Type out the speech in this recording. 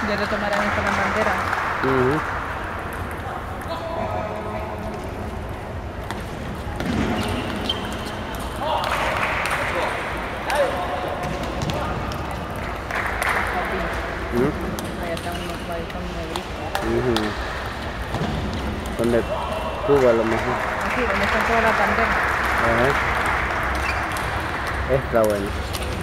Ya lo tomarán esta la bandera. Allá están unos con negritos. Son de Cuba a lo mejor. Aquí, donde están todas las banderas. Ajá. Está bueno.